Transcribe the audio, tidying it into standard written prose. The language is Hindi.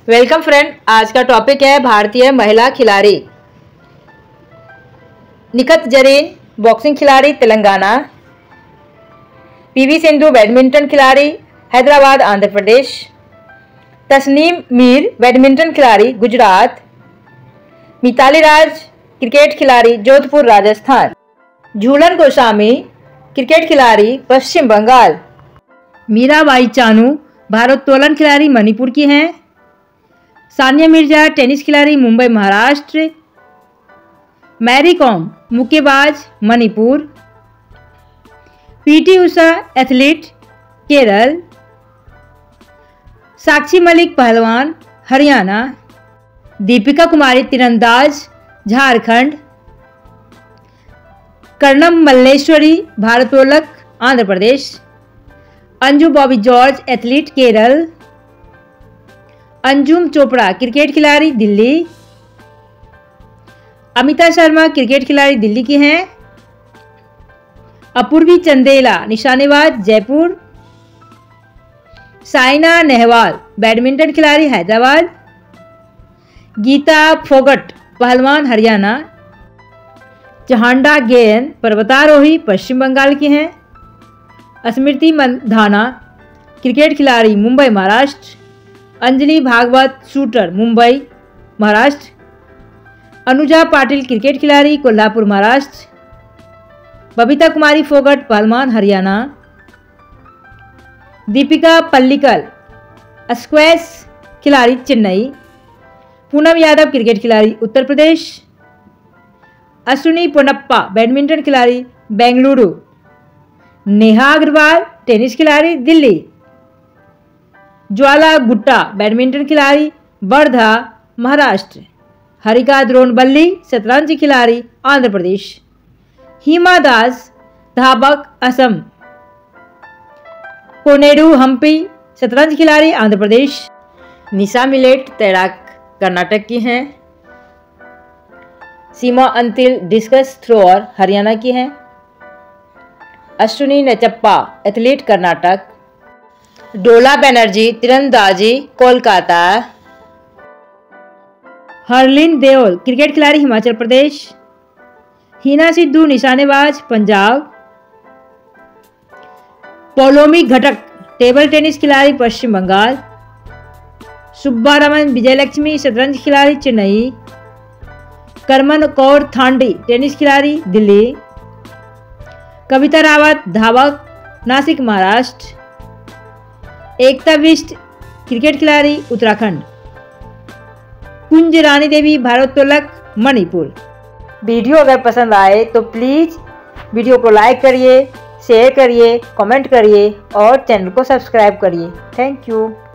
Welcome friend. आज का टॉपिक है भारतीय महिला खिलाड़ी। निखत जरीन बॉक्सिंग खिलाड़ी तेलंगाना, पीवी सिंधु बैडमिंटन खिलाड़ी हैदराबाद आंध्र प्रदेश, तस्नीम मीर बैडमिंटन खिलाड़ी गुजरात, मिताली राज क्रिकेट खिलाड़ी जोधपुर राजस्थान, झूलन गोस्वामी क्रिकेट खिलाड़ी पश्चिम बंगाल, मीराबाई चानू भारोत्तोलन खिलाड़ी मणिपुर की हैं, सानिया मिर्जा टेनिस खिलाड़ी मुंबई महाराष्ट्र, मैरी कॉम मुक्केबाज मणिपुर, पीटी उषा एथलीट केरल, साक्षी मलिक पहलवान हरियाणा, दीपिका कुमारी तीरंदाज झारखंड, कर्णम मल्लेश्वरी भारोत्तोलक आंध्र प्रदेश, अंजू बॉबी जॉर्ज एथलीट केरल, अंजुम चोपड़ा क्रिकेट खिलाड़ी दिल्ली, अमिता शर्मा क्रिकेट खिलाड़ी दिल्ली की हैं, अपूर्वी चंदेला निशानेबाज जयपुर, साइना नेहवाल बैडमिंटन खिलाड़ी हैदराबाद, गीता फोगट पहलवान हरियाणा, चहांडा गेन पर्वतारोही पश्चिम बंगाल की हैं, स्मृति मंधाना क्रिकेट खिलाड़ी मुंबई महाराष्ट्र, अंजलि भागवत शूटर मुंबई महाराष्ट्र, अनुजा पाटिल क्रिकेट खिलाड़ी कोल्हापुर महाराष्ट्र, बबीता कुमारी फोगट पहलवान हरियाणा, दीपिका पल्लिकल स्क्वैश खिलाड़ी चेन्नई, पूनम यादव क्रिकेट खिलाड़ी उत्तर प्रदेश, अश्विनी पोनप्पा बैडमिंटन खिलाड़ी बेंगलुरु, नेहा अग्रवाल टेनिस खिलाड़ी दिल्ली, ज्वाला गुट्टा बैडमिंटन खिलाड़ी वर्धा महाराष्ट्र, हरिका द्रोणबल्ली शतरंज खिलाड़ी आंध्र प्रदेश, हिमा दास धाबक असम, कोनेरू हम्पी शतरंज खिलाड़ी आंध्र प्रदेश, निशा मिलेट तैराक कर्नाटक की हैं, सीमा अंतिल डिस्कस थ्रोअर हरियाणा की हैं, अश्विनी नेचप्पा एथलीट कर्नाटक, डोला बनर्जी तीरंदाजी कोलकाता, हरलीन देओल क्रिकेट खिलाड़ी हिमाचल प्रदेश, हिना सिद्धू निशानेबाज पंजाब, पौलोमी घटक टेबल टेनिस खिलाड़ी पश्चिम बंगाल, सुब्बारमन विजयलक्ष्मी शतरंज खिलाड़ी चेन्नई, करमन कौर थांडी टेनिस खिलाड़ी दिल्ली, कविता रावत धावक नासिक महाराष्ट्र, एकता बिष्ट क्रिकेट खिलाड़ी उत्तराखंड, कुंज रानी देवी भारोत्तोलक मणिपुर। वीडियो अगर पसंद आए तो प्लीज़ वीडियो को लाइक करिए, शेयर करिए, कमेंट करिए और चैनल को सब्सक्राइब करिए। Thank you.